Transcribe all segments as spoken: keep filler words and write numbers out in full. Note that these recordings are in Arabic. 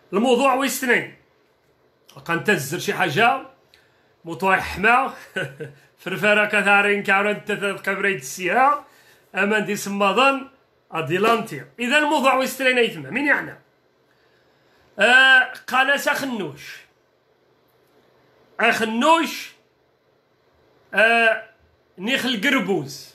الموضوع ويستنين قنتزر شي حاجه موطوع حما فرفاره كثارين كارون تثاث قبريت السيها امان دي سماضن اديلانتي. اذا الموضوع ويستنين ايثما من يعني آه قناس اخنوش اخنوش آه نيخ القربوز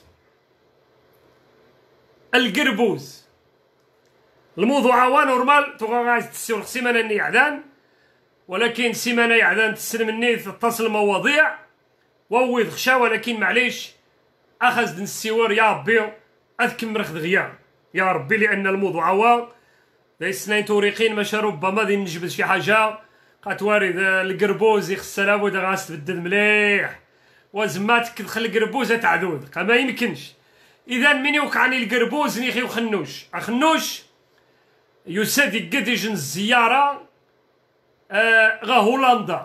القربوز الموضوع هو نورمال توغا غاز تسير سيمانه ني عدان، ولكن سيمانه يعدان تسلم مني تتصل مواضيع وويض خشا، ولكن معليش اخذ نسيور يا ربي اذكم رخذ غيا يا ربي، لان الموضوع هو ذي سنين توريقين ماشي ربما ذي نجبد شي حاجه قاتواري القربوز يخص لابد غاس تبدل مليح وزماتك تدخل القربوز تعذود ما يمكنش. اذا من يوقعني القربوز نيخي وخنوش اخنوش يساد يقدج الزياره آه غا هولندا.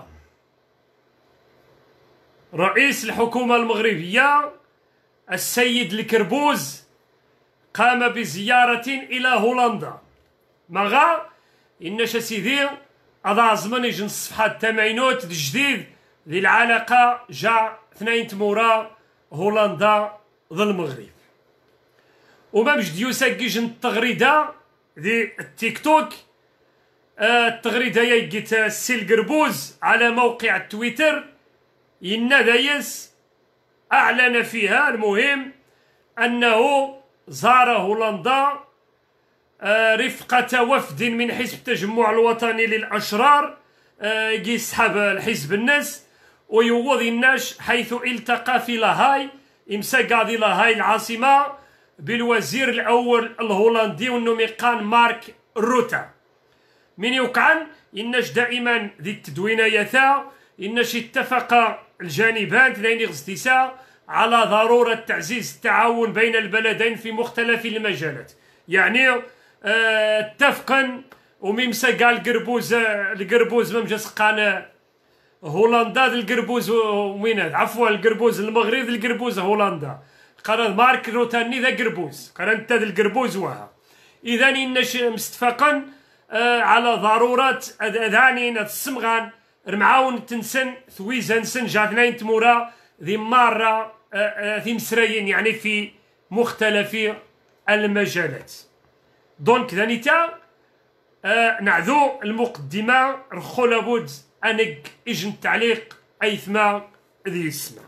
رئيس الحكومه المغربيه السيد الكربوز قام بزياره الى هولندا مغا إنش سيدي هذا زمن يجي الصفحه الثمانينات الجديد ذي العلاقه جا اثنين تمورا هولندا ذا المغرب. وما بجد يسجج التغريده ذي التيك توك آه التغريده يجيت السي القربوز على موقع التويتر إن دايس اعلن فيها المهم انه زار هولندا آه رفقة وفد من حزب التجمع الوطني للأشرار آه يسحب الحزب الناس ويوضي الناس، حيث التقى في لاهاي امسا دي لاهاي العاصمة بالوزير الأول الهولندي والنميقان مارك روتا. من يوقعن إنش دائما ذي التدوينة يثا إنش اتفق الجانبان ذين غزتيسا على ضرورة تعزيز التعاون بين البلدين في مختلف المجالات. يعني اه اتفقا وميمسا قال القربوز القربوز ممجس قان هولندا القربوز وين عفوا القربوز المغرب القربوز هولندا قرن مارك روتاني ذا قربوز قرن انت ذا القربوز وها. اذا انش مستفقا اه على ضرورة اذاني السمغان رمعاون تنسن ثويزا نسن جاثنين تمورا ذي مرة ذي مسريين يعني في مختلف المجالات. دونك ذانيتا آه نعذو المقدمة رخو لابد انك اجن التعليق ايثما ذي اسمع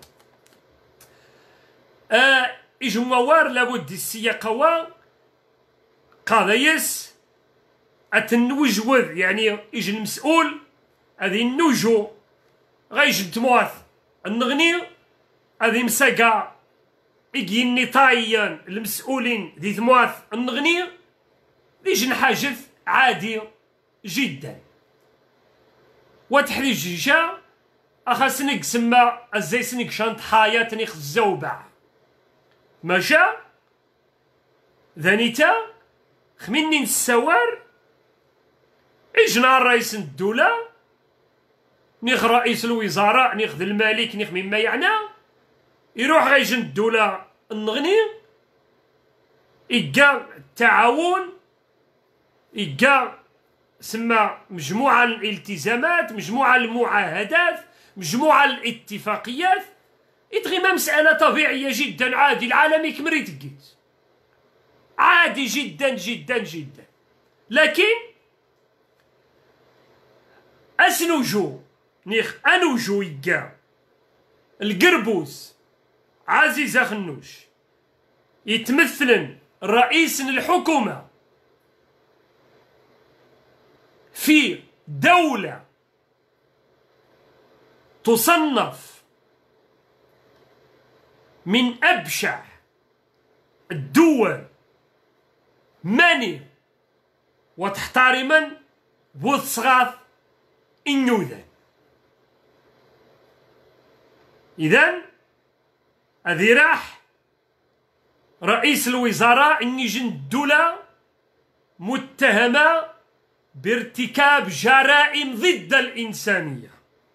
آه اجن موار لابد دي السياقة قاضيس اتنوجوذ يعني اجن المسؤول هذه النوجو غيجن تمواث النغني هذه مساقا إيجيني طايا المسؤولين ذي ثمواث النغني ذي جن حاجث عادي جدا. وتحدي جيجا أخاسنك سما أزاي سنك شانت حياتني خزوبع ماشا ذانيتا خميني نسوار إجنا رئيس الدولة نيخ رئيس الوزراء نيخ ذي الملك نيخ مما يعني يروح غيجن الدولة النغني إيكا التعاون إيكا سما مجموعة الالتزامات مجموعة المعاهدات مجموعة الاتفاقيات يتغي مسألة طبيعية جدا عادي العالم يكمر يتقيت عادي جدا جدا جدا. لكن أسنوجو نيخ أنوجو إيكا القربوز عزيز خنوش يتمثل رئيس الحكومة في دولة تصنف من أبشع الدول ماني وتحترما بوثغاث إنيوذا. إذن هذي راح رئيس الوزراء إني جن الدولة متهمة بارتكاب جرائم ضد الإنسانية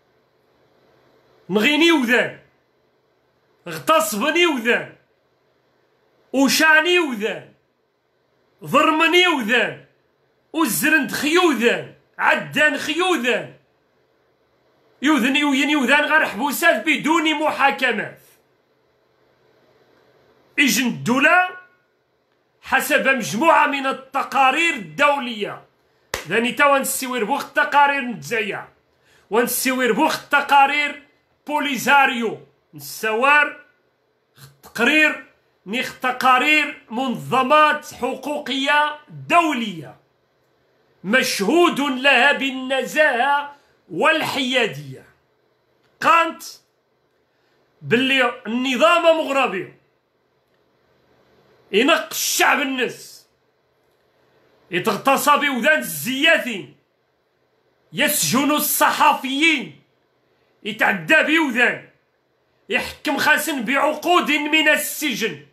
نغيني وذان اغتصبني وذان وشاني وذان ضرمني وذان وزرند خيوذان عدان خيوذان يوذن يوين يوذان غير حبوسات بدون محاكمات. إجن الدولة حسب مجموعة من التقارير الدولية، ذاني تا ونسيوير بوخ التقارير نتزايا ونسيوير بوخ التقارير بوليزاريو نسوار تقرير نيخ تقارير منظمات حقوقية دولية مشهود لها بالنزاهة والحيادية. قالت باللي النظام مغربي ينق الشعب الناس، يتغتصب بوذان الزياثين، يسجن الصحفيين، يتعدى بوذان، يحكم خاسن بعقود من السجن.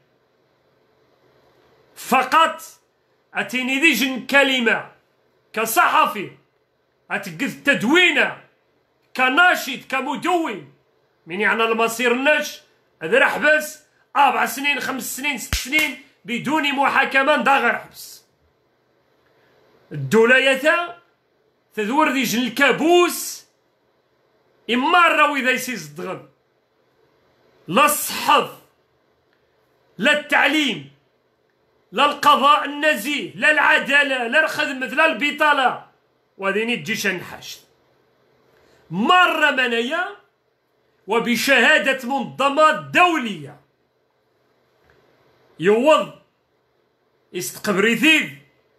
فقط أتيني ذيجن كلمة كصحفي أتقذ تدوينة كناشط كمدون من يعني المصير الناش هذا راح بس أربع سنين خمس سنين ست سنين بدون محاكمة دا غير حبس. الدولة يتا تدور ديجن الكابوس إما راو إذا يسيز الدغن لا الصحة لا التعليم لا القضاء النزيه لا العدالة لا الخدمة لا البطالة وهذيني تجيش نحاش مرة منايا وبشهادة منظمات دولية يوض استقبريثيذ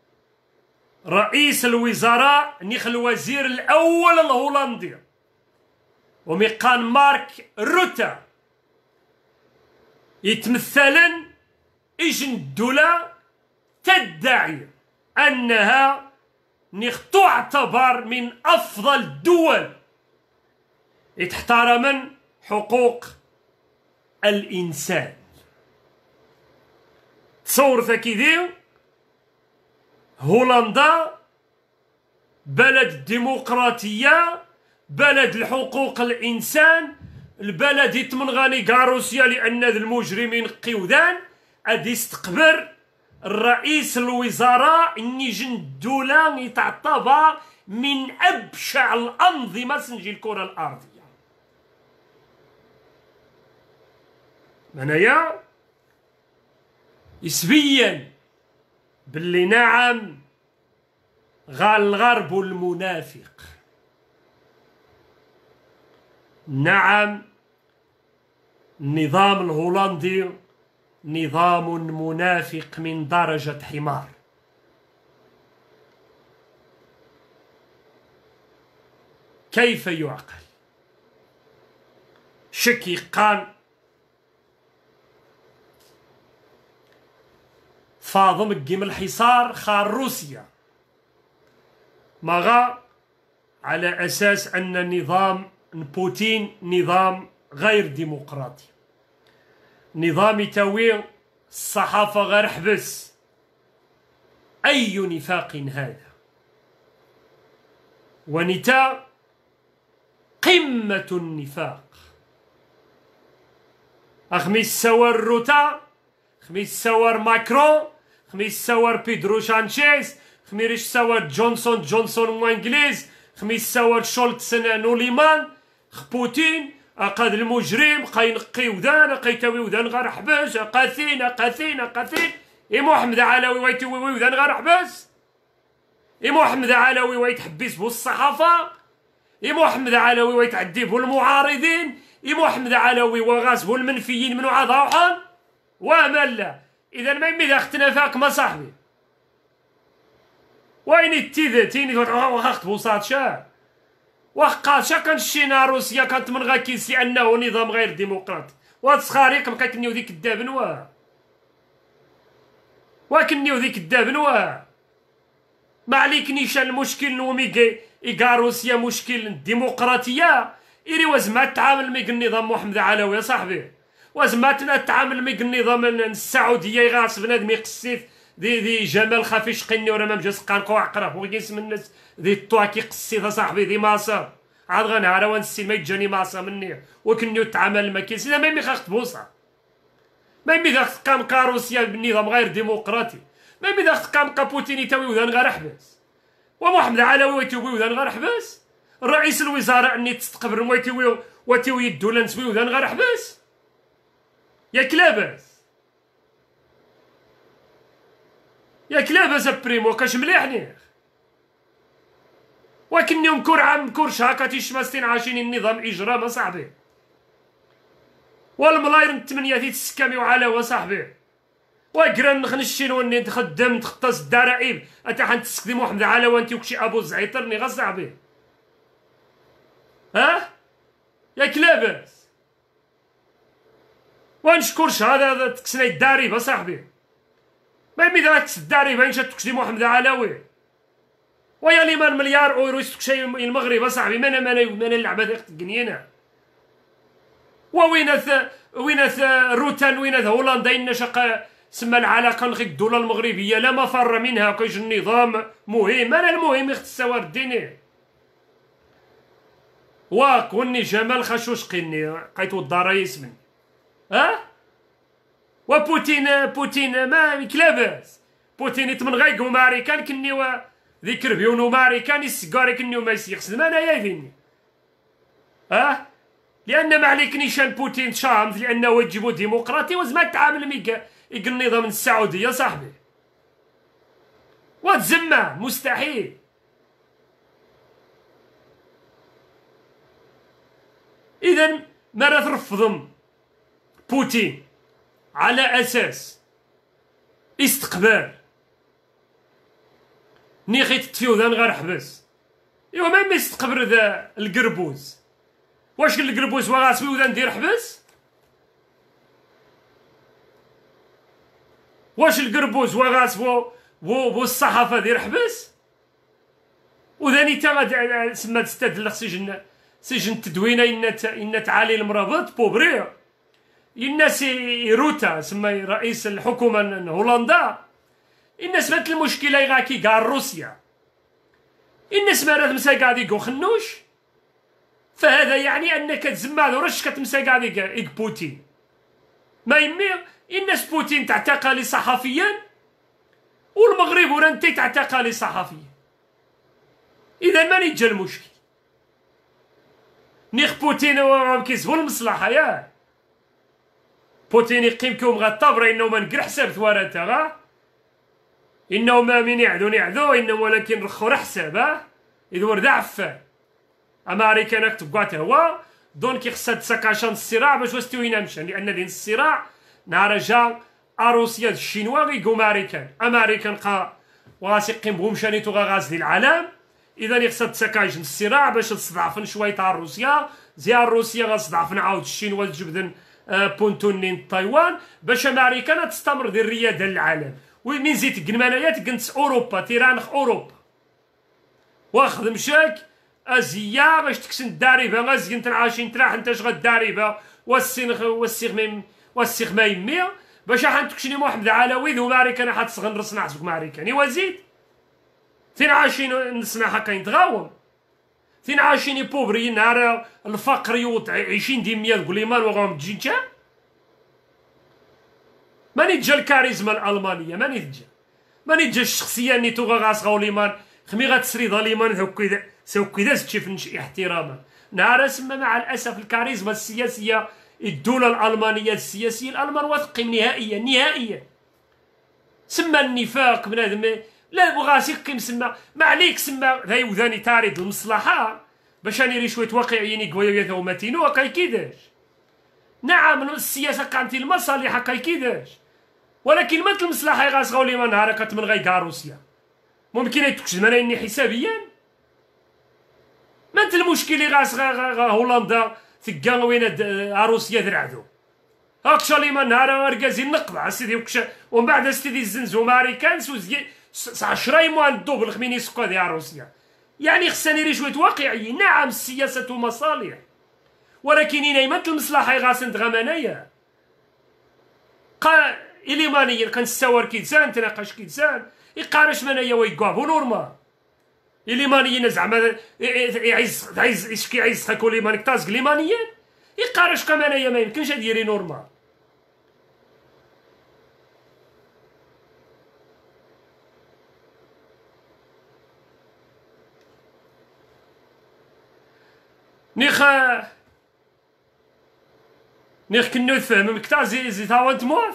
رئيس الوزراء نيخ الوزير الأول الهولندي وميقان مارك روتا يتمثلا إجن الدولة تدعي أنها نيخ تعتبر من أفضل الدول يتحترم حقوق الإنسان. تصور ثكيدي هولندا بلد ديمقراطية، بلد الحقوق الإنسان، البلد يتمن غاني كاروسيا لأن المجرمين قيودان أدي يستقبر الرئيس الوزراء نيجن الدولة يتعتبر من أبشع الأنظمة سنجي الكرة الأرضية. منايا يسبيا باللي نعم غال الغرب المنافق، نعم النظام الهولندي نظام منافق من درجة حمار. كيف يعقل؟ شكي قال فاضم الجيم الحصار خار روسيا مغا على أساس أن نظام بوتين نظام غير ديمقراطي، نظام يتوي الصحافة غير حبس. أي نفاق هذا؟ ونتا قمة النفاق. أخميس سوار روتا، خميس سوار ماكرون، خميس سوار بيدرو سانشيز، خميس سوار جونسون جونسون وانجليز، خميس سوار شولتس نوليمان، بوتين أقاد المجرم قينقي ودان قيتوي ودان غير حبس قاثين قاثين قاثين. إي محمد علوي ويتوي ودان غير حبس، إي محمد علوي ويتحبس بو الصحافة، إي محمد علوي ويتعدي بو المعارضين، إي محمد علوي وغاس بو المنفيين من وعاد روحان وملا. إذا ما يمي اختنا فاك ما صاحبي وين التيذا تيني واخت بوصات شاه وقال شا كان الشينا روسيا كانت من غاكيسي انه نظام غير ديمقراطي وتسخاريك بقى كنيو ذيك الدابن واه وكنيو ذيك الدابن واه ما عليك نيشان المشكل نومي إيكا روسيا مشكل الديمقراطية إيري وزما تعامل ميك النظام محمد علوي يا صاحبي وزماتنا تعامل ميك النظام السعودية يغاس بنادم يقصيف ذي ذي جمال خفيش قني ولا ما مجاز قانقو عقرب ويقيس من الناس ذي الطواكي قصيفة صاحبي ذي ماصا عاد غنهار ونسي ما يجاني ماصا مني وكنيو تعامل ما كيس إذا ما يمي خاخت بوصة ما يمي خاخت قام كاروسيا بالنظام غير ديمقراطي ما يمي خاخت قام كابوتين يتاوي وذان غير حبس ومحمد علوي ويتوي وذان غير حبس. الرئيس الوزراء اني تستقبل ويتوي وتوي الدوله نسوي وذان غير حبس. ياك لاباس ياك لاباس بريمو كاش مليحني. ولكن يوم كور عام كور شهر كتيشماستين عايشين النظام اجرام اصاحبي. والملاير الثمانية تيت السكامي وعلاوه صاحبي. وكران نخنشين وني نخدم تختص الدرائب اتا حنتسكدي محمد علاوه انت وكشي ابو زعيطرني غا صاحبي. ها ياك لاباس ونشكرش هذا تكسني الداريب اصاحبي. ما يمي ذاك الداريب باين تكسدي محمد علاوي ويا ليمان مليار اورو يستكشي المغرب اصاحبي. مانا مانا مانا اللعبه ذيك القنينه. وويناث ويناث روتان ويناث هولندا إن شق سما العلاقه نخي الدوله المغربيه لا مفر منها كيج النظام مهم. انا المهم اختصار الديني واك وني جمال خشوش قني قيتو الدار يسمن. ها وبوتين بوتين ما كلاباس. بوتين يتمن غايقو ماريكان كني و ذكر بيونو ماريكان يسكاري كني وما يسيخس ما انا يا ذيني. ها لان ما عليك نيشان بوتين شامت لانه يجيبو ديمقراطي وزما تعامل ميكا يق النظام السعوديه صاحبي. وتزمى مستحيل. اذا ما راه ترفضهم بوتين على اساس استقبال نيخي تتفيو ذا غير حبس. ايوا ما يستقبل ذا القربوز. واش القربوز وغاسبي وذا ندير حبس؟ واش القربوز وغاسبو بو بو الصحافه دير حبس؟ وذاني تا سما تستدلق سجن سجن التدوينه ان ان تعالي المرابط بوبريا الناس روتا سما رئيس الحكومه هولندا. الناس مات المشكله غاكي كاع روسيا. الناس ما راه تمسا قاعد يقو خنوش. فهذا يعني انك تزمى رش كتمسا قاعد يق بوتين. ما يمي الناس بوتين تعتقل صحفيا والمغرب ورنتي تعتقل صحفيا. اذا ماني جا المشكل. نيخ بوتين كيسبوا المصلحه ياه. بوتين يقيمكم غطابره انه ما نقر حساب ثوارته غا انه ما من يعدو يعدو انه ولكن رخور حسابه اذا ورد عفان. امريكا ناك تبقات هو دونك خصها تسكاشان الصراع باش وستو ينامشان لان دين الصراع نهار جا روسيا الشينوا غيقو امريكان امريكان قا وغاسي يقيم بهم شانيتو غازي العالم. اذا خصها تسكاش الصراع باش تصدعفن شويه تاع روسيا زي روسيا غتصدعفن عاود الشينوا تجبدن بونتونين تايوان باش امريكا تستمر دير الرياده للعالم. ومن زيت قنمانايات قنت اوروبا تيرانخ اوروبا واخذ مشاك ازيا باش تكسن الداربه غازي تنعاشين تراح انت شغل الداربه والسينخ والسيخ ميم والسيخ ما يمي باش راح تكشني محمد علوي ذو ماريكان حد صغن رصنا حسك ماريكاني وزيد فين عايشين نصنع هكا يتغاوم. فين عايشين بوبري نهار الفقر يوط عايشين ديميا قليمان وغاهم تجينجا. ماني تجا الكاريزما الالمانيه ماني تجا ماني تجا الشخصيه اللي توغا غاس غوليمان خمي غتسري ظليمان هكا سو كذا تشوف احتراما. نهار اسمى مع الاسف الكاريزما السياسيه الدوله الالمانيه السياسيه الالمان واثقين نهائيا نهائيا. سما النفاق بنادم لا بغاش يقيم سما ما عليك سما ذاي وذاني تاريد المصلحه باش راني شويه واقعيين يقويو ثوماتينو هكا كيداش. نعم السياسه كانت المصالح هكا كيداش ولكن مات المصلحه غاس غولي ما نهار كتمن غاي كاع روسيا ممكن يتكش ماني حسابيا. ما انت المشكل اللي غاس غا هولندا ثقا وين روسيا درعدو هاك شاليما نهار اركازي نقطع سيدي وكشا ومن بعد سيدي الزنزو ماريكان سوزي عشرة يموان الدوبل خميني سكوا ديال روسيا. يعني خصني ري شويه واقعي. نعم السياسه مصالح ولكن نايمه المصلحه غاس ندغمانايا قا إليمانيا كنستوار كيتسان تناقش كيتسان يقارش منايا ويقابو نورمال. إليمانيا زعما يعز عايز يشكي عايز خاكو ليمانيك تازق ليمانيا يقارش كمانايا ما يمكنش ديري نورمال. نيخ نيخ كنو تفهم مكتا زي زي تاوان تموت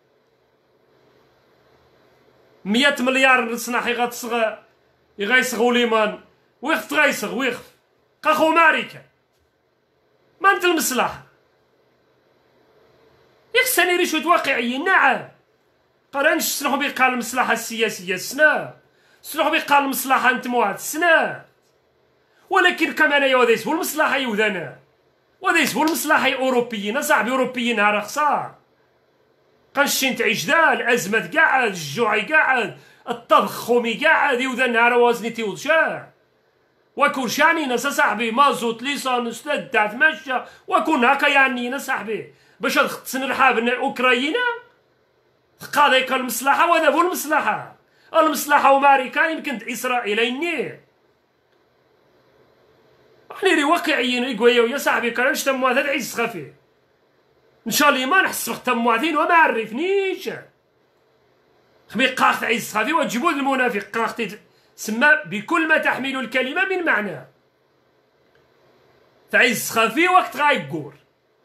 مية مليار نصنع غتصغ يغيصغ ليمان ويخ تغيصغ ويخ قاخو ماريكا ما انت المصلحة يخسني رشوة واقعيين نعم قرانش سلوح بيقال المصلحة السياسية سنا سلوح بيقال المصلحة نتموات سنا ولكن كمان يوديس هو المصلحة يودانا وديس هو المصلحة أوروبيين صاحبي أوروبيين هارا خسار قنشين تعيش ذا الأزمة قاعد الجوع قاعد التضخم قاعد يوذا نهار وزني تيوضشا وكون شانينا صاحبي مازوت ليسانس لدات تمشى وكون هكا يعنينا صاحبي باش تختصن رحاب أوكراينا قاضيك المصلحة وهذا هو المصلحة المصلحة وماريكان يمكن إسرائيل النير احنا واقعيين يقويو يا صاحبي كرنش تموا هذا عيس خفي ان شاء الله ما نحس تمواتين وما عرفنيش خمي قاخت عيس خفي وتجيبوا المنافق قاخت سما بكل ما تحمل الكلمة من معنى تعيس خفي وقت غايقور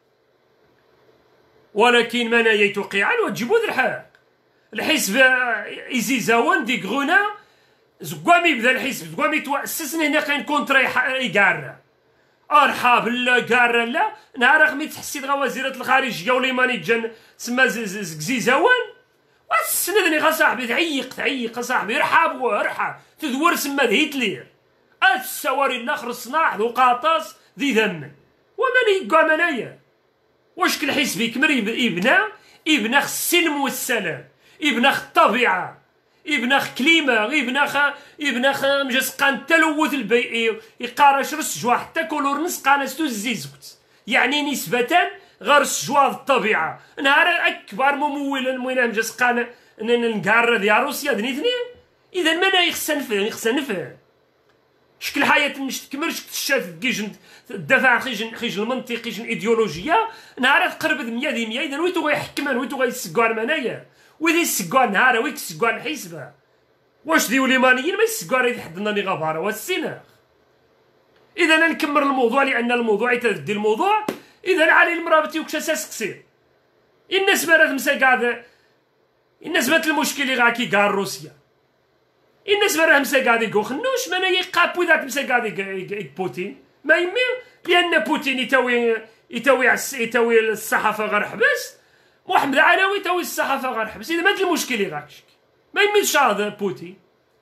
ولكن ما نايت قيعان وتجيبوا الحق الحزب إزيزاون دي غونا زقامي بدا الحزب زقامي توأسسني هنا كاين كونترا يقارا ارحاب لا قارا لا نهار خمي تحسيت غا وزيرة الخارجية ولي ماني جن سما زقزيزاون واسندني غا صاحبي تعيق تعيق صاحبي ارحب وارحب تدور سما هتلر السواري الاخر صناع ذو قاطاس ذي ذم ومن يقام انايا واش كل حزب يكمل يبنى يبنى السلم والسلام يبنى الطبيعة يبنى كليمة يبنى يبنى مجسقان التلوث البيئي يقارش رسجوا حتى كولور نسقان ستو الزيزوت يعني نسبة غير السجوا الطبيعة نهار أكبر ممول موين مجسقان نقار ديال روسيا دنيتني إذا ما يخصنا نفهم يخصنا نفهم شكل حياة مش تكملش تشاف كيجن الدفاع خيجن خيجن المنطق خيجن ايديولوجية نهار تقرب مية دي مية إذا ويتو غيحكمان ويتو غيسقوان منايا ويدي يسقوان نهار ويك يسقوان حسبة واش ديو ليمانيين ما يسقوان يدي حدنا لي غفارة والسيناخ إذا نكمل الموضوع لأن الموضوع يتدي الموضوع إذا علي المرابطي وكش أساس قصير الناس ما راه مسا قاعدة الناس مات المشكل اللي غاكي قال روسيا الناس ما راه مسا قاعد يقول خنوش ما يقابو ذاك مسا قاعد بوتين ما يمي لأن بوتين يتوي يتوي يتوي الصحافة غير حبس محمد علوي يتوي الصحافة غير حبس إذا مات المشكل اللي غاكشك ما يميش هذا بوتين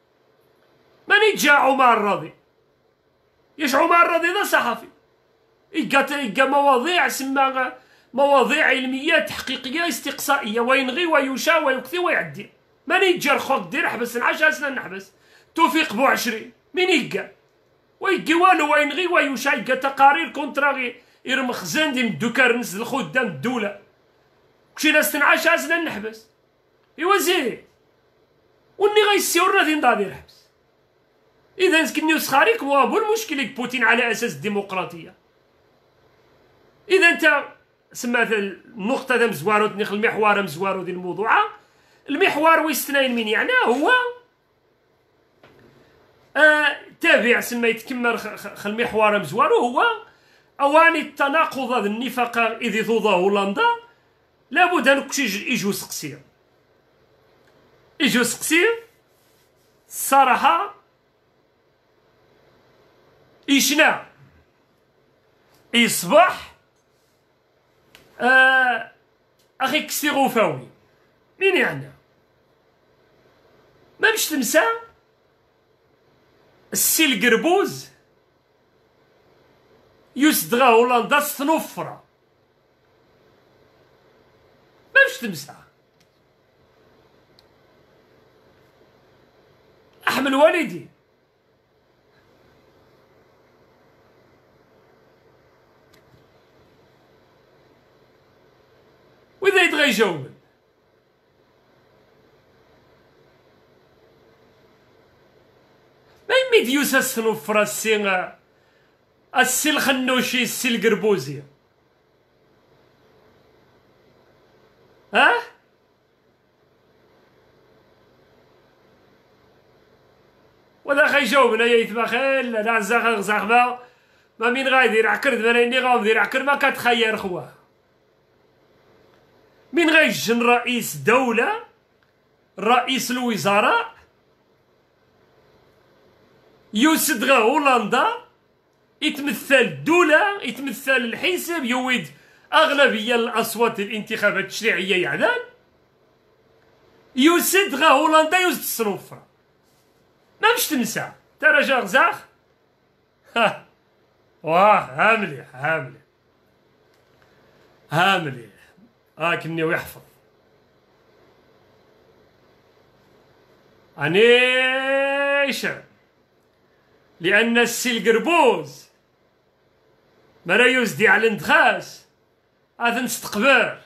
ماني جا عمر الرضي يش عمر الرضي ذا صحفي يلقى يلقى مواضيع سما مواضيع علمية تحقيقية استقصائية وينغي ويشا ويكثي ويعدي ماني يجا الخوك دير حبس عشر سنة نحبس توفيق بو عشرين مين يلقى ويلقى والو وينغي ويشا يلقى تقارير كونتراغي يرمخزن دي مدوكار نزل خدام الدولة كشي ناس عشر سنة نحبس إيوا زين وني غيسيورنا فين دادير حبس إذا كنيو سخاريك وابو المشكل بوتين على أساس الديمقراطية إذا أنت سمات النقطة ذا مزوارو تنيخ المحور مزوارو ذي الموضوع المحور ويستناين من يعني هو آه تابع سما يتكمل خ المحور مزوارو هو أواني التناقض هذا النفاق إذ توضى هولندا لابد أن يجو سقسير يجو سقسير الصراحة إيشنا يصبح آه أخي كسي غوفاوي مين يعني ما مش تمسى السي القربوز يسدغا هولندا ستنفرة ما مش تمسى أحمل والدي وإذا يتغي يجاوب ما يمي ديوسا سنوفرا السي السي الخنوشي السي القربوزي ها وذا خي جاوبنا يا يتبخل لا زاخ زاخبا ما من غايدير عكرد مريني غامدير عكرد ما كتخير خواه. من غيجن رئيس دولة رئيس الوزراء يوسد غا هولندا يتمثل الدولة يتمثل الحزب يويد أغلبية الأصوات الانتخابات التشريعية يعلن يوسد غا هولندا يوسد الصنوفرة ما مش تنسى ترى جا غزاخ ها واه ها مليح ها مليح ها مليح ها كني ويحفظ انيشا لأن السي القربوز مرا يوزدي على الانتخاس هذا نستقبر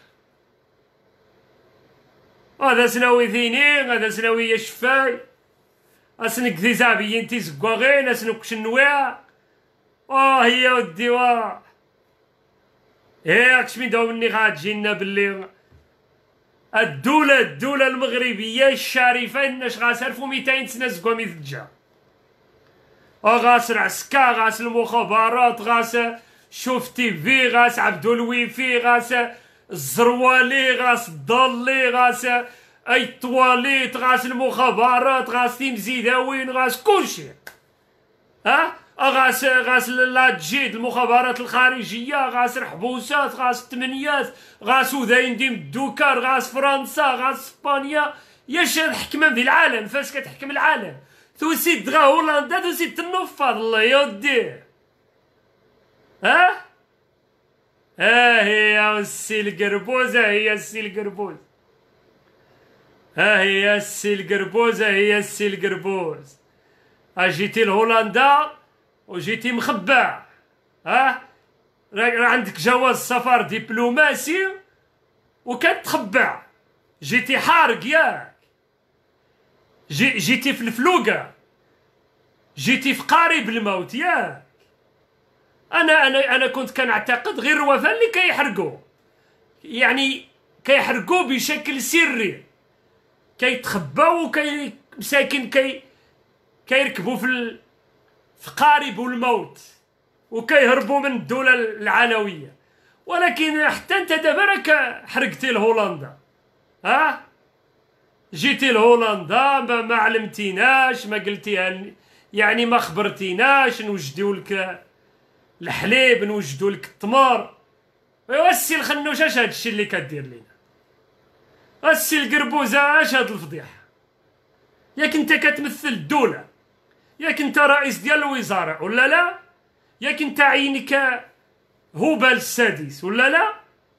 هذا سناوي ثيني هذا سناوي شفاي اسنك ذي زابي انتي زقاغين اسنك شنويا اه هي ودي واه ياك من داو مني غاتجينا باللي الدولة الدولة المغربية الشريفة اناش غاسرفو ميتين سنة زقا ميثجا غاس العسكر غاس المخابرات غاس شوف تي في غاس عبدو الويفي غاس الزروالي غاس الضالي غاس اي طواليت غاس المخابرات غاس تيمزيداوين غاس كلشي ها غاس غاس لاجيد المخابرات الخارجيه غاس الحبوسات غاس التمنيات غاس وذاين ديم الدوكار غاس فرنسا غاس اسبانيا ياش الحكمه في العالم فاش كتحكم العالم توسيد غا هولندا توسيد تنفض الله يودي ها ها هي السي القربوز ها هي السي القربوز ها هي السي القربوز ها هي السي القربوز جيتي لهولندا وجيتي مخبع ها راه عندك جواز سفر دبلوماسي وكتخبع جيتي حارق ياك جي جيتي في الفلوقة جيتي في قارب الموت ياك انا انا انا كنت كنعتقد غير الوفاء اللي كيحرقوا يعني كيحرقوا بشكل سري كيتخباو وكي مساكن كي كيركبوا في ال... في قارب الموت وكيهربوا من الدولة العلوية ولكن حتى انت دابا راك حرقتي لهولندا ها جيتي لهولندا ما, ما علمتيناش ما قلتيها يعني ما خبرتيناش نوجدوا لك الحليب نوجدوا لك التمر ايوا السي الخنوش اش هادشي اللي كدير لينا السي القربوزه اش هاد الفضيحه ياك انت كتمثل الدوله ياك انت رئيس ديال الوزراء ولا لا ياك انت عينك هوبال السادس ولا لا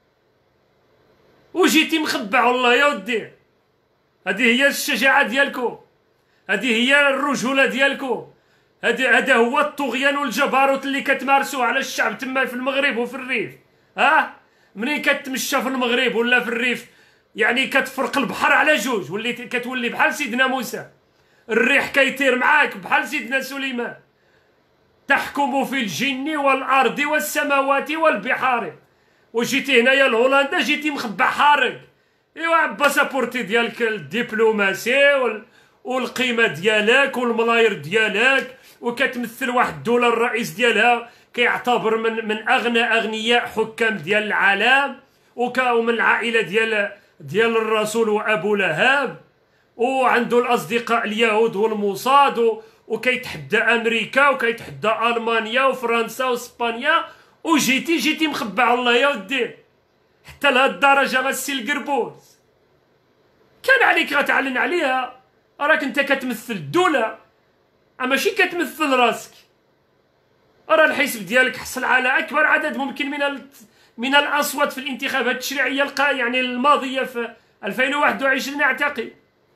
وجيتي مخبع والله يا ودي هذه هي الشجاعه ديالكو هذه هي الرجوله ديالكو هذا هذا هو الطغيان والجبروت اللي كتمارسوه على الشعب تما في المغرب وفي الريف ها منين كتمشى في المغرب ولا في الريف يعني كتفرق البحر على جوج وليت كتولي بحال سيدنا موسى الريح كيطير معاك بحال سيدنا سليمان تحكم في الجن والارض والسماوات والبحار وجيتي هنايا لهولندا جيتي مخبع حارق ايوا باسابورتي ديالك الدبلوماسي وال... والقيمه ديالك والملاير ديالك وكتمثل واحد الدوله الرئيس ديالها كيعتبر من من اغنى اغنياء حكام ديال العالم ومن العائله ديال ديال الرسول وابو لهب وعنده الاصدقاء اليهود والموصاد وكيتحدى امريكا وكيتحدى المانيا وفرنسا واسبانيا وجيتي جيتي مخبع الله يا ودي حتى لهاد الدرجه السي القربوز كان عليك غتعلن عليها راك انت كتمثل الدوله ماشي كتمثل راسك راه الحزب ديالك حصل على اكبر عدد ممكن من ال... من الاصوات في الانتخابات التشريعيه القا يعني الماضيه في ألفين وواحد وعشرين اعتقد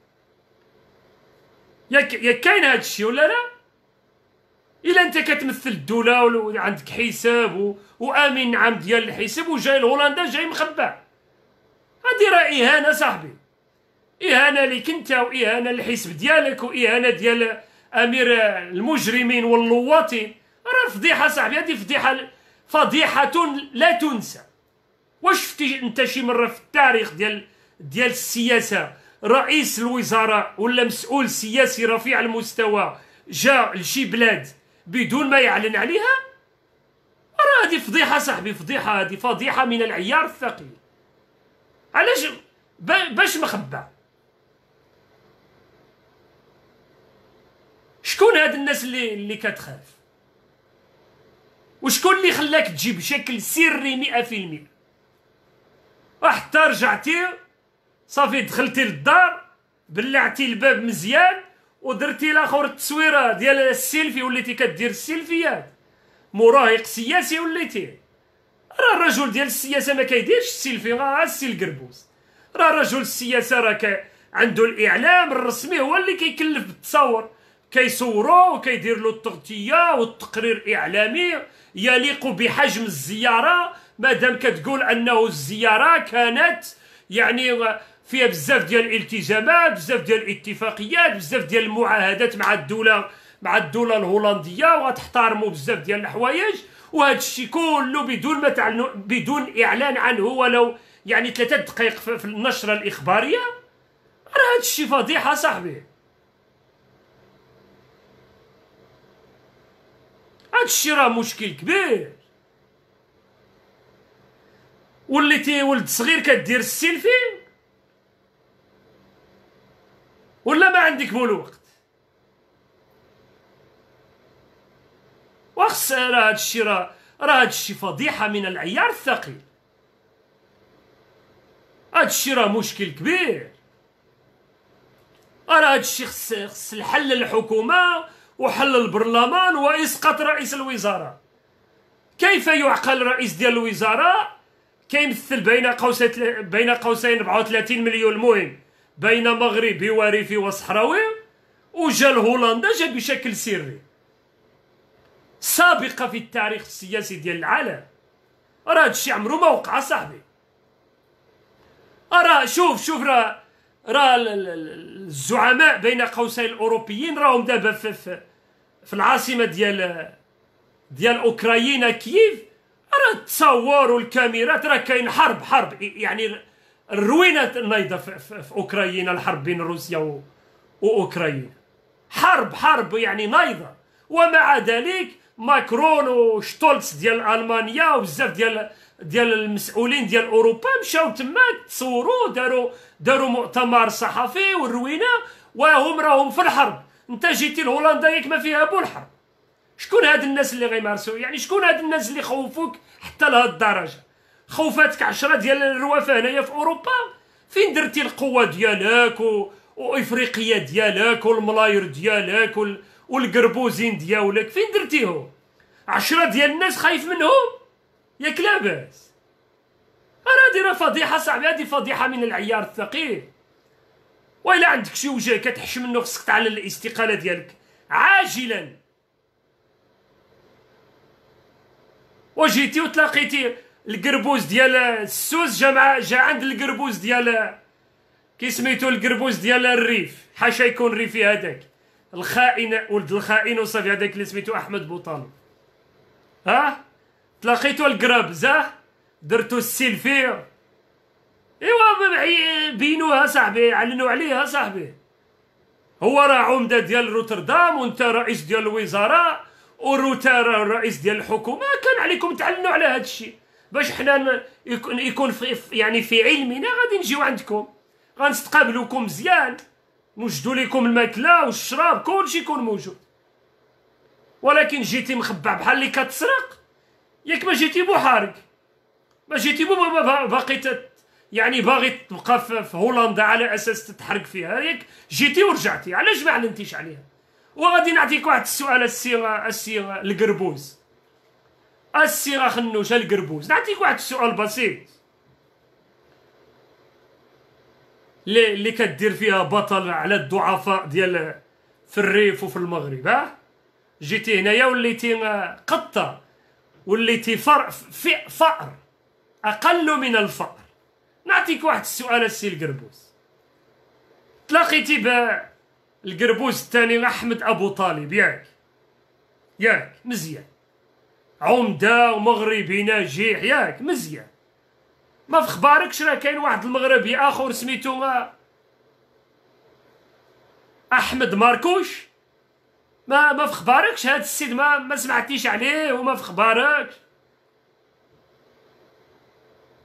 ياك ياك كاين هذا الشيء ولا لا الا انت كتمثل الدوله وعندك حساب و... وامين عام ديال الحساب وجاي لهولندا جاي مخبع هذه راه اهانه صاحبي اهانه ليك انت واهانه للحزب ديالك واهانه ديال امير المجرمين واللواطين راه فضيحه صاحبي هذه فضيحه فضيحه لا تنسى واش شفتي انت شي مره في التاريخ ديال ديال السياسه رئيس الوزراء ولا مسؤول سياسي رفيع المستوى جاء لشي بلاد بدون ما يعلن عليها راه هذه فضيحه صاحبي، فضيحه، هذه فضيحه من العيار الثقيل. علاش باش مخبع؟ شكون هاد الناس اللي اللي كتخاف؟ وشكون اللي خلاك تجي بشكل سري مئة في المئة؟ وحتى رجعتي صافي دخلتي للدار، بلعتي الباب مزيان ودرتي لاخر التصويره ديال السيلفي، وليتي كدير السيلفيات، مراهق سياسي وليتي. راه الرجل ديال السياسه ما كيديرش السيلفي، راه السي القربوز، راه رجل السياسه راه عنده الاعلام الرسمي هو اللي كيكلف بالتصاور، كيصورو وكيدير له التغطيه والتقرير اعلامي يليق بحجم الزياره، مادام كتقول انه الزياره كانت يعني فيها بزاف ديال الالتزامات، بزاف ديال الاتفاقيات، بزاف ديال المعاهدات مع الدوله مع الدوله الهولنديه، وتحترموا بزاف ديال الحوايج، وهذا الشيء كله بدون ما تعلنوا، بدون اعلان عنه ولو يعني ثلاثه دقائق في النشره الاخباريه. راه هذا الشيء فضيحه صاحبي، هذا الشيء راه مشكل كبير. وليتي ولد صغير كدير السيلفي ولا ما عندك بول الوقت؟ وخص راه هذا الشيء راه راه هذا الشيء فضيحه من العيار الثقيل. هذا الشيء راه مشكل كبير. راه هذا الشيء خص خص الحل الحكومه وحل البرلمان واسقاط رئيس الوزراء. كيف يعقل رئيس ديال الوزراء كيمثل بين قوسين بين قوسين أربعة وثلاثين مليون، المهم بين مغربي وريفي وصحراوي، وجا لهولندا جا بشكل سري، سابقه في التاريخ السياسي ديال العالم. راه هادشي عمرو ما وقع صاحبي. راه شوف شوف راه راه الزعماء بين قوسين الاوروبيين راهم دابا في, في, في العاصمه ديال ديال اوكرانيا كييف، راه التصور والكاميرات، راه كاين حرب حرب يعني الروينه نايضه في, في, في اوكرانيا، الحرب بين روسيا واوكرانيا، حرب حرب يعني نايضه. ومع ذلك ماكرون وشتولتس ديال المانيا وبزاف ديال ديال المسؤولين ديال اوروبا مشاو تماك تصوروا، داروا داروا مؤتمر صحفي والروينه، وهم راهم في الحرب. انت جيتي لهولندا ياك ما فيها بو الحرب. شكون هاد الناس اللي غيمارسوا؟ يعني شكون هاد الناس اللي خوفوك حتى لهاد الدرجه؟ خوفاتك عشرة ديال الروافه هنايا في اوروبا؟ فين درتي القوه ديالك و... وافريقيا ديالك والملاير ديالك وال... والقربوزين ديالك فين درتيهم؟ عشرة ديال الناس خايف منهم ياك لاباس؟ راه هادي راه فضيحه صاحبي، هادي فضيحه من العيار الثقيل. وإلا عندك شي وجه كتحش منه خصك تعلن الاستقاله ديالك عاجلا. وجيتي وتلاقيتي القربوز ديال السوس جا مع جا عند القربوز ديال كي سميتو القربوز ديال الريف، حاشا يكون ريفي هذاك الخائن ولد الخائن وصافي، هذاك اللي سميتو احمد بوطالب. ها تلاقيتو القرابزه درتو السيلفي، ايوا بينوها صاحبي، علنوا عليها صاحبي. هو راه عمده ديال روتردام وانت رئيس ديال الوزراء وروتا راه الرئيس ديال الحكومه، كان عليكم تعلنوا على هذا الشيء باش حنا يكون يكون في يعني في علمنا غادي نجيو عندكم، غنستقابلوكم مزيان، نوجدوا لكم الماكله والشراب كلشي يكون موجود. ولكن جيتي مخبع بحال اللي كتسرق، ياك ما جيتي بوحارك، ما جيتي بو باقي يعني باغي تبقى في هولندا على اساس تتحرك فيها، ياك جيتي ورجعتي، علاش ما علنتيش عليها؟ وغادي نعطيك واحد السؤال السي السي القربوز، السي خنوش القربوز، نعطيك واحد السؤال بسيط اللي اللي كدير فيها بطل على الضعفاء ديال في الريف وفي المغرب. ها جيتي هنايا وليتي قطه، وليتي فر في فأر اقل من الفأر. نعطيك واحد السؤال السي القربوز، تلاقيتي بالقربوز الثاني احمد ابو طالب، ياك ياك مزيان، عمده ومغربي ناجح، ياك مزيان. ما في خباركش راه كاين واحد المغربي اخر سميتو احمد ماركوش؟ ما ما في خباركش هاد السيد؟ ما ما سمعتيش عليه وما في خبارك؟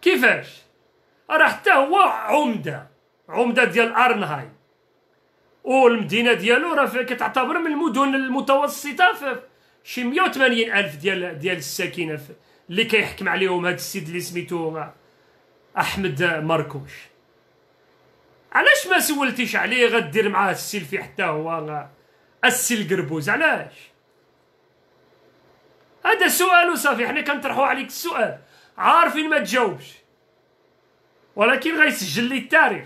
كيفاش؟ راه حتى هو عمده عمده ديال ارنهايم، والمدينه ديالو راه كتعتبر من المدن المتوسطه في شي مية وثمانين الف ديال ديال الساكنه اللي كيحكم عليهم هذا السيد اللي سميتو احمد ماركوش. علاش ما سولتيش عليه غدير معاه السيلفي حتى هو السي القربوز؟ علاش؟ هذا سؤال وصافي، حنا كنطرحوا عليك السؤال عارفين ما تجاوبش، ولكن غيسجل لي التاريخ.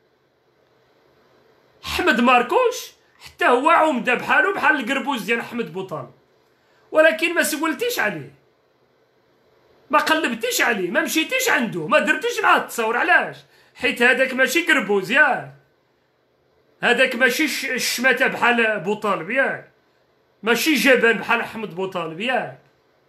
احمد ماركوش حتى هو عمده بحالو بحال القربوز ديال احمد بوطال، ولكن ما سولتيش عليه، ما قلبتيش عليه، ما مشيتيش عنده، ما درتيش معاه التصور. علاش؟ حيت هذاك ماشي قربوز ياك، هذاك ماشي الشماته بحال بوطالب ياك، ماشي جبان بحال احمد بوطالب ياك،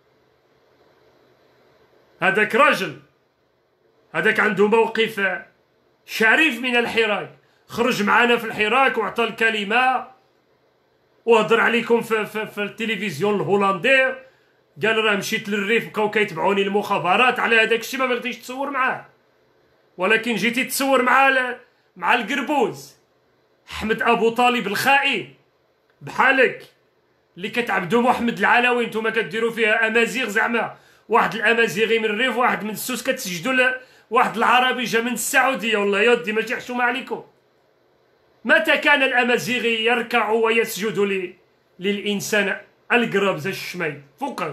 هذاك راجل، هذاك عنده موقف شريف من الحراك، خرج معنا في الحراك وعطى الكلمه وهضر عليكم في, في, في التلفزيون الهولندي، قال راه مشيت للريف بقاو كيتبعوني المخابرات على هذاك الشيء، ما بغيتيش تصور معاه، ولكن جيتي تصور مع مع القربوز احمد ابو طالب الخائن بحالك اللي كتعبدوا محمد العلوي، نتوما كديروا فيها امازيغ، زعما واحد الامازيغي من الريف واحد من السوس كتسجدوا واحد العربي جا من السعوديه. والله يا ودي ماشي حشومه عليكم. متى كان الامازيغي يركع ويسجد لي للانسان القرابز الشميد فوقاش؟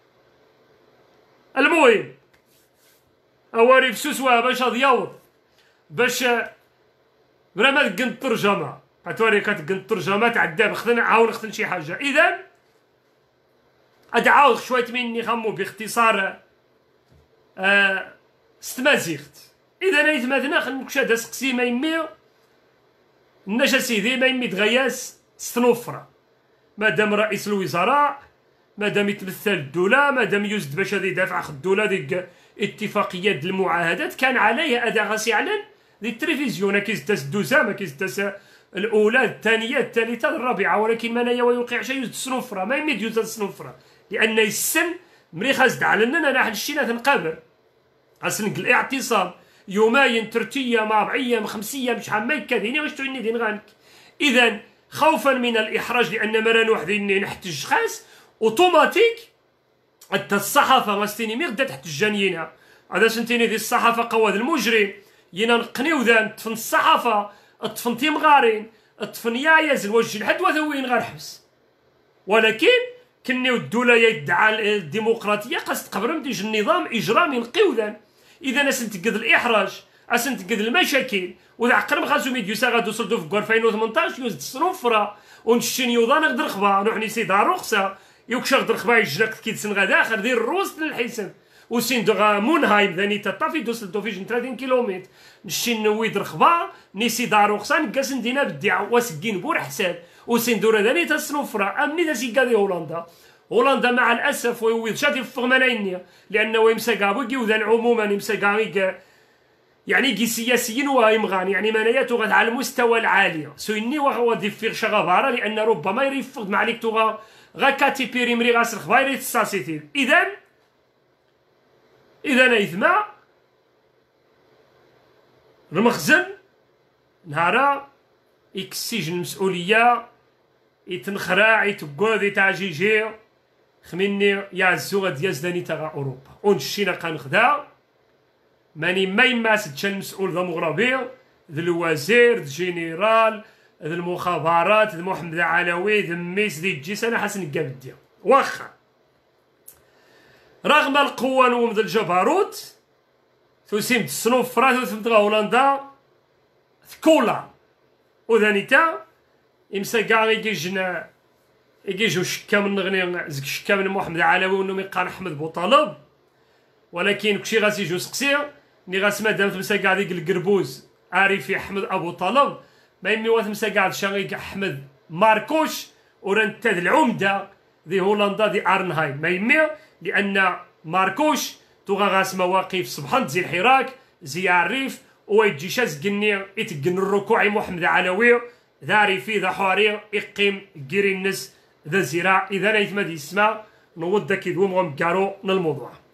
المهم اواري في سوسواه باش غادي يوض باش برا ما تقن الترجمه غتوري كتقن الترجمه تعدى خدنا عاون خدنا شي حاجه. اذا ادعاو شويه مني خمو باختصار آه ستمازيغت. اذا نيت مادنا خنكش هذا سقسي ما يمي النجا سيدي ما يمي دغياس ستنوفره، مادام رئيس الوزراء، مادام يتمثل الدوله، مادام يزد باش غادي يدافع عن الدوله ديك اتفاقيات ديال المعاهدات، كان عليه اداء غاسي يعلن ديال التلفزيون كيزداس الدوزه، ما كيزداس الاولى الثانيه الثالثه الرابعه، ولكن ما نايا ويوقع شيء يزد السنوفره، ما يمد يزد السنوفره، لان السن مريخ زد علنا انا حد الشيء تنقابر اسنق الاعتصام يومين ثلاث ايام اربع ايام خمس ايام شحال ما يكاديني واش تعني دين غانك. اذا خوفا من الاحراج لان مران وحدين نحتج خاص اوتوماتيك حتى الصحافه غاستيني مي غدا تحت الجنينه هذا سنتيني ديال الصحافه قواد المجرم ينا نقنيو ذا طفن الصحافه طفن تيمغارين طفن يايز الوجه لحد وين غير حبس. ولكن كنيو الدوله يدعى الديمقراطيه قاس تقبرم ديج النظام اجرامي نقيو ذا. اذا اسنتقد الاحراج اسنتقد المشاكل وعقرم خاصو ميديوسا غادو وصلتو في ألفين وثمنطاش يوزد الصنوفره ونشين يوضا نقدر رخبه نوحني سي دار رخصه يوكش غدر رخبه يجرك كيدسن غدا اخر دير الروس للحسن وسين دوغا مونهايم ذاني تطافي دوسلتو في ثلاثين كيلومتر نشين نويد رخبه نيسي دار رخصه نكاس ندينا بالدعاء وسكين بور حساب وسين دورا ذاني الصنوفره امني ذا سيكادي هولندا. هولندا مع الاسف ويويض شاتي في فغمانين لانه يمسكا بوكي وذان عموما يمسكا يعني كي سياسيين ويمغان يعني مناياتو غاد على المستوى العالي سويني وهو دي فيغ شغباره لان ربما يرفض معليك توغا غا كاتي بيري مري غاس الخبايري تساسيتي. اذا اذا ايثما المخزن نهارا يكسيج المسؤوليه يتنخرع يتقوذ تعجيجي خميني يعزو غاد يزداني تاع اوروبا ونشينا كنخدا ماني ما يماس تشان المسؤول ذا مغربي ذا الوزير ذا الجنرال ذا المخابرات ذا محمد علوي ذا ميس ذي الجيس انا حسن قابديا واخا رغم القوة نوم ذا الجبروت ثوسيم الصنوف فرات وثمت هولندا ثكولا وذانيتا يمسا كاع يجيجنا يجيجو شكا من نغني زك شكا من محمد علوي ونو ميقان احمد بوطالب. ولكن كشي غاسي جو سقسي ني غاس مادام تمسا كاع ديك القربوز عارفي احمد ابو طالب ما يمي وتمسا كاع شاغي احمد ماركوش ورانت العمده دي هولندا دي ارنهايم ما يمي لان ماركوش توغا غاس مواقف سبحان زي الحراك زي الريف ويجي شاز قني يتقن الركوع محمد علوي ذاري في ذا حواري يقيم كيري الناس ذا زراع. اذا نيت ما دي اسمع نود كيدوم غمكارو الموضوع.